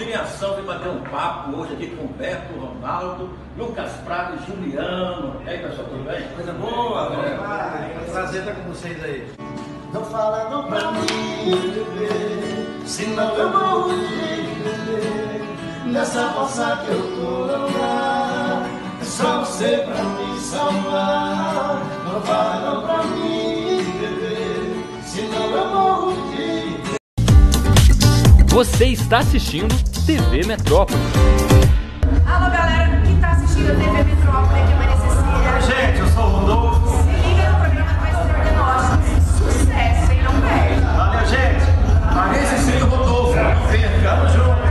Giriação de bater um papo hoje aqui com Beto, Ronaldo, Lucas Prado e Juliano. E aí, pessoal, tudo bem? Coisa boa, né? Prazer estar com vocês aí. Não fala não pra mim, bebê, senão eu morro de bebê. Nessa roça que eu tô lá, é só você pra me salvar. Não fala não pra mim, bebê, senão eu morro de bebê. Você está assistindo TV Metrópole. Alô, galera que está assistindo a TV Metrópole, aqui é Maria Cecília. Gente, eu sou o Rodolfo. Se liga no programa que vai ser diagnóstico. Sucesso, hein? Não perde. Valeu, gente. Maria Cecília e Rodolfo, tamo junto.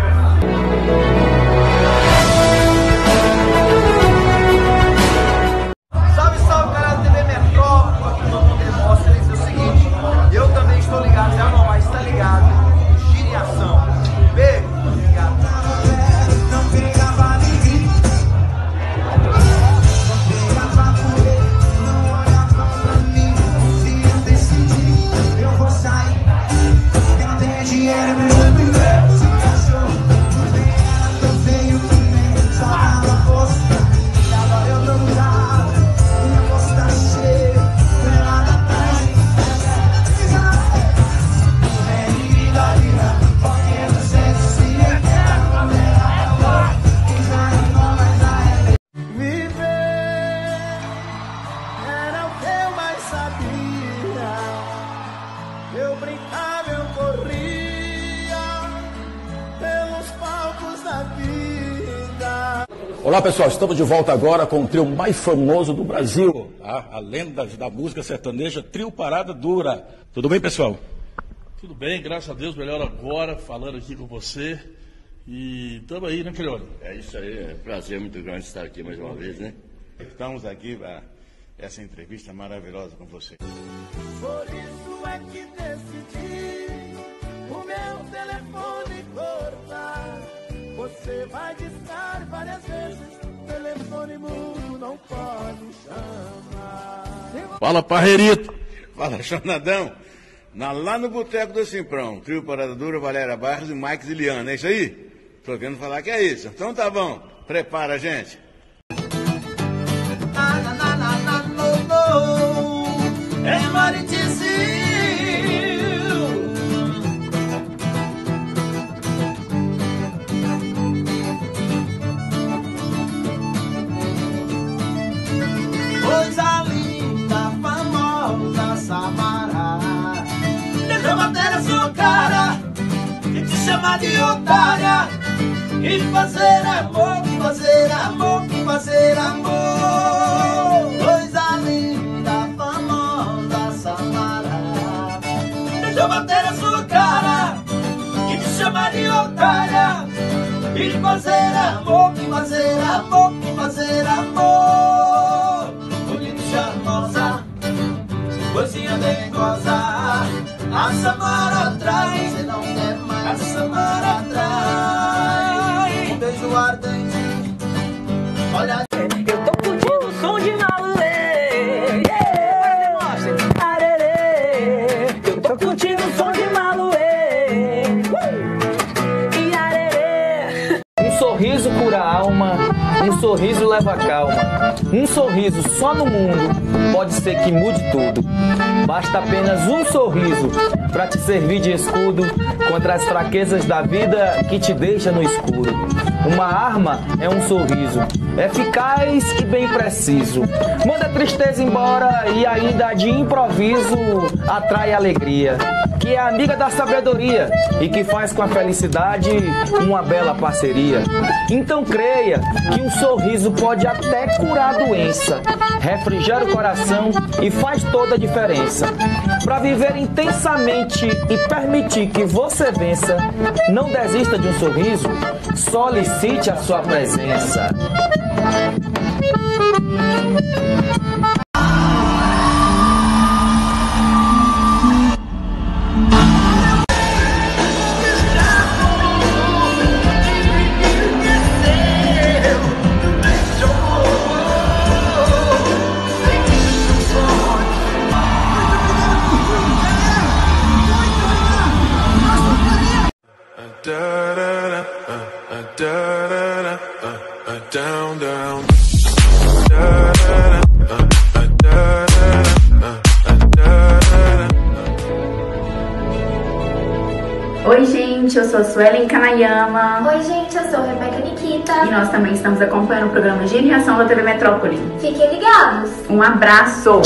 Salve, salve, galera da TV Metrópole. Aqui no Demóstenes é o seguinte. Eu também estou ligado, já não vai estar ligado. Giriação. Beijo. Obrigado. Não pegava ninguém, não pegava mulher, não olhava pra mim. Se eu decidir, eu vou sair. Eu tenho dinheiro, meu primeiro. Se cachorro, não tem ela, eu venho primeiro. Só dava força pra mim, agora eu tô usado. Minha bolsa tá cheia, pelada atrás. É de vida, porque você se quer comer. Viver era o que eu mais sabia. Eu brincava, eu corria pelos palcos da vida. Olá, pessoal, estamos de volta agora com o trio mais famoso do Brasil, tá? A lenda da música sertaneja, Trio Parada Dura. Tudo bem, pessoal? Tudo bem, graças a Deus, melhor agora, falando aqui com você. E estamos aí, né, Quilhone? É isso aí, é um prazer muito grande estar aqui mais uma vez, né? Estamos aqui para essa entrevista maravilhosa com você. Por isso é que decidi o meu telefone cortar. Você vai discar várias vezes, telefone mudo não pode chamar. Fala, Parreirito. Fala, Chonadão. Lá no Boteco do Simprão, Trio Parada Dura, Valéria Barros e Mike Ziliano, é isso aí? Tô vendo falar que é isso. Então tá bom, prepara, gente. É Maritizinho. Coisa linda, famosa, Samará. Deixa eu bater na sua cara e te chamar de otária. E fazer amor, fazer amor, fazer amor. Coisa linda, famosa, Samará. Deixa eu bater na sua cara e te chamar de otária. E fazer amor, fazer amor, fazer amor. Bonita e charmosa, coisinha dengosa. A Samara atrás, você não quer mais. A Samara atrás, um beijo ardente. Olha, Eu tô curtindo o som de Maluê. Arerê. Eu tô curtindo o som de Maluê. E arerê. Um sorriso cura a alma, um sorriso leva calma. Um sorriso só no mundo pode ser que mude tudo. Basta apenas um sorriso para te servir de escudo contra as fraquezas da vida que te deixa no escuro. Uma arma é um sorriso, eficaz e bem preciso. Manda a tristeza embora e ainda de improviso atrai alegria, que é amiga da sabedoria e que faz com a felicidade uma bela parceria. Então creia que um sorriso pode até curar a doença, refrigera o coração e faz toda a diferença. Para viver intensamente e permitir que você vença, não desista de um sorriso, solicite a sua presença. Da da da gente, eu sou a Suelen Kanayama. Oi, gente, eu sou a Rebeca Nikita. E nós também estamos acompanhando o programa Geniação da TV Metrópole. Fiquem ligados. Um abraço!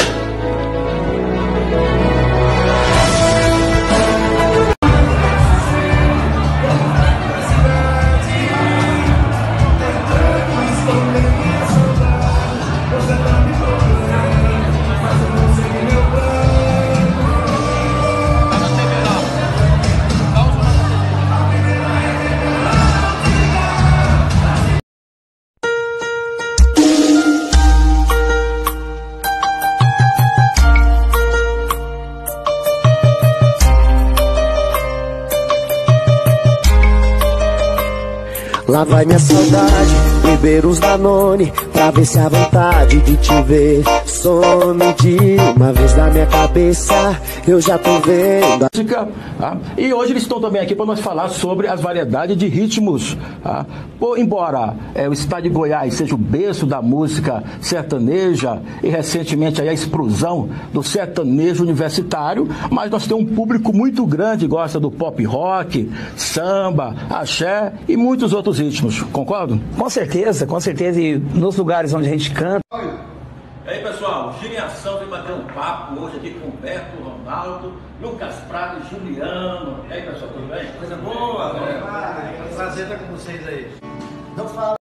Lá vai minha saudade, beber uns Danone, pra ver se a vontade de te ver some de uma vez na minha cabeça, eu já tô vendo. E hoje eles estão também aqui para nós falar sobre as variedades de ritmos. Embora o estado de Goiás seja o berço da música sertaneja e recentemente aí a explosão do sertanejo universitário, mas nós temos um público muito grande que gosta do pop rock, samba, axé e muitos outros ritmos. Concordam? Com certeza, com certeza. E nos lugares onde a gente canta. E aí, pessoal, Geniação vem bater um papo hoje aqui com o Beto, Ronaldo, Lucas Prado e Juliano. E aí, pessoal, tudo bem? Coisa boa, prazer estar com vocês aí. Não fala.